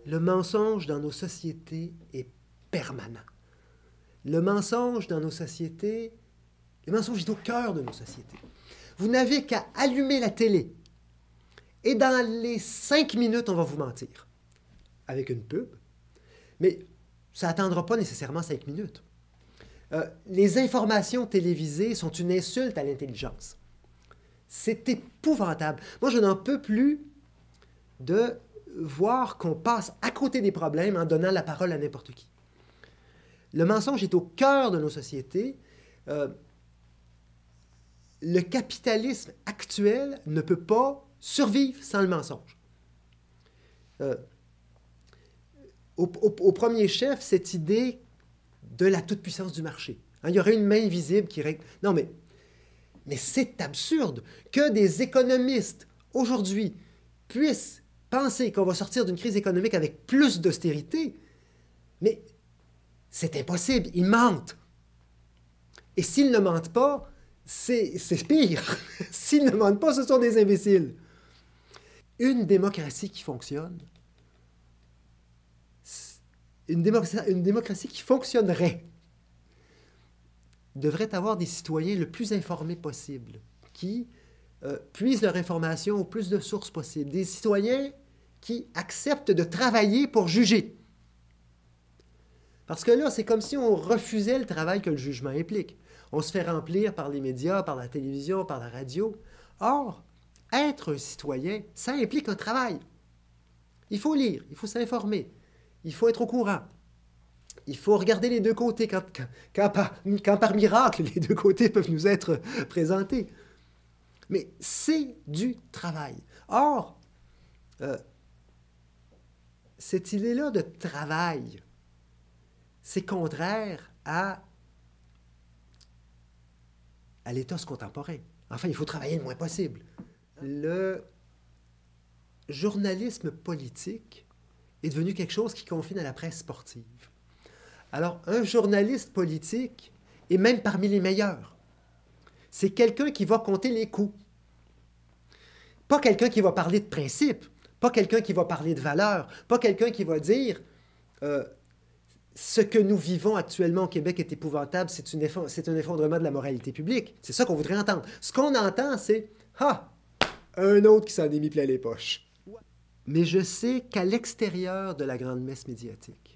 Le mensonge dans nos sociétés est permanent. Le mensonge dans nos sociétés, le mensonge est au cœur de nos sociétés. Vous n'avez qu'à allumer la télé et dans les 5 minutes, on va vous mentir. Avec une pub. Mais ça n'attendra pas nécessairement 5 minutes. Les informations télévisées sont une insulte à l'intelligence. C'est épouvantable. Moi, je n'en peux plus de voir qu'on passe à côté des problèmes en donnant la parole à n'importe qui. Le mensonge est au cœur de nos sociétés. Le capitalisme actuel ne peut pas survivre sans le mensonge. Au premier chef, cette idée de la toute-puissance du marché. Hein, il y aurait une main invisible qui règle... Non, mais c'est absurde que des économistes, aujourd'hui, puissent penser qu'on va sortir d'une crise économique avec plus d'austérité. Mais c'est impossible, ils mentent. Et s'ils ne mentent pas, c'est pire. S'ils ne mentent pas, ce sont des imbéciles. Une démocratie qui fonctionne, une démocratie qui fonctionnerait devrait avoir des citoyens le plus informés possible, qui puisent leur information au plus de sources possibles, des citoyens qui acceptent de travailler pour juger. Parce que là, c'est comme si on refusait le travail que le jugement implique. On se fait remplir par les médias, par la télévision, par la radio. Or, être un citoyen, ça implique un travail. Il faut lire, il faut s'informer, il faut être au courant. Il faut regarder les deux côtés quand par miracle, les deux côtés peuvent nous être présentés. Mais c'est du travail. Or, cette idée-là de travail, c'est contraire à l'éthos contemporain. Enfin, il faut travailler le moins possible. Le journalisme politique est devenu quelque chose qui confine à la presse sportive. Alors, un journaliste politique est même parmi les meilleurs. C'est quelqu'un qui va compter les coups. Pas quelqu'un qui va parler de principes, pas quelqu'un qui va parler de valeurs, pas quelqu'un qui va dire ce que nous vivons actuellement au Québec est épouvantable, c'est un effondrement de la moralité publique. C'est ça qu'on voudrait entendre. Ce qu'on entend, c'est « Ah, un autre qui s'en est mis plein les poches. » Mais je sais qu'à l'extérieur de la grande messe médiatique,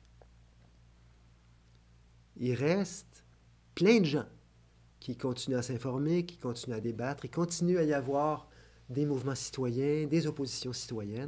il reste plein de gens qui continuent à s'informer, qui continuent à débattre, il continue à y avoir des mouvements citoyens, des oppositions citoyennes.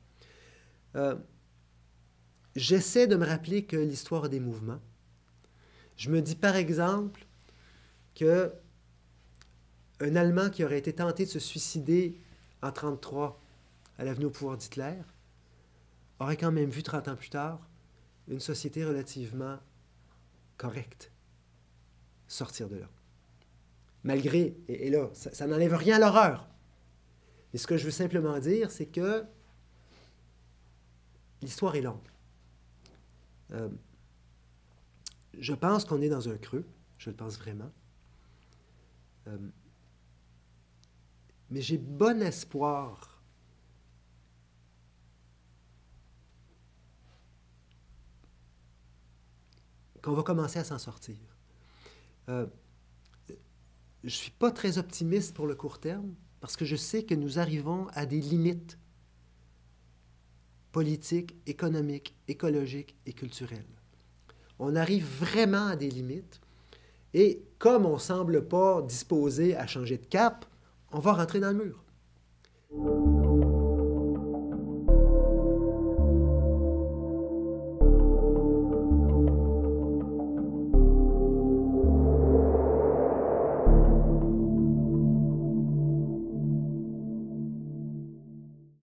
J'essaie de me rappeler que l'histoire a des mouvements. Je me dis par exemple qu'un Allemand qui aurait été tenté de se suicider en 1933 à l'avenue au pouvoir d'Hitler aurait quand même vu 30 ans plus tard une société relativement correcte sortir de là. Malgré, et là, ça n'enlève rien à l'horreur. Mais ce que je veux simplement dire, c'est que l'histoire est longue. Je pense qu'on est dans un creux, je le pense vraiment. Mais j'ai bon espoir qu'on va commencer à s'en sortir. Je ne suis pas très optimiste pour le court terme, parce que je sais que nous arrivons à des limites politiques, économiques, écologiques et culturelles. On arrive vraiment à des limites, et comme on ne semble pas disposé à changer de cap, on va rentrer dans le mur.